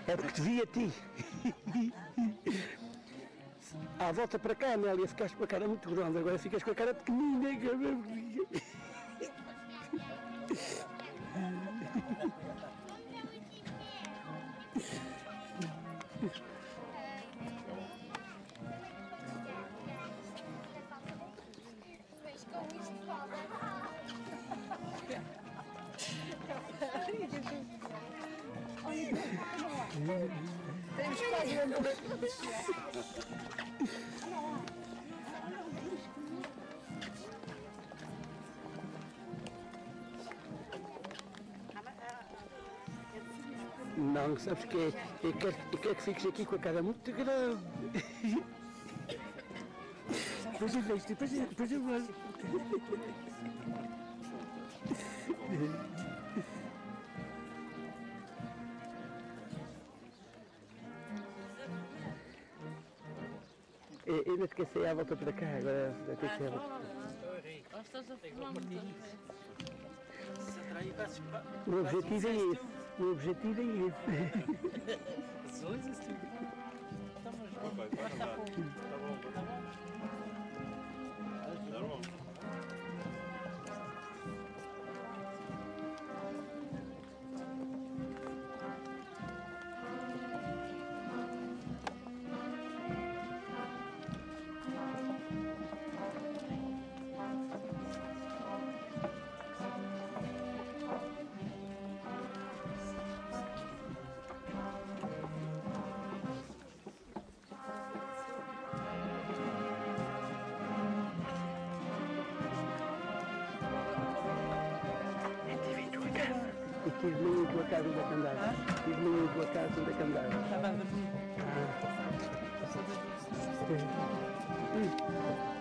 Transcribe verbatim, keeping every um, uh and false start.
É porque te vi a ti. À volta para cá, Amélia, ficaste com a cara muito grande, agora ficas com a cara pequenina. Temos quase um Não, sabes que é? Eu quero, eu quero que fiques aqui com a cara muito grande. Depois eu vejo, depois eu, depois eu vejo. Eu não esqueci a volta para cá, agora vai ter que ser. O objetivo é esse. O objetivo é esse. Estive meio em tua casa onde é que andava. Estive meio em tua casa onde é que andava. Estava a dormir. Ah.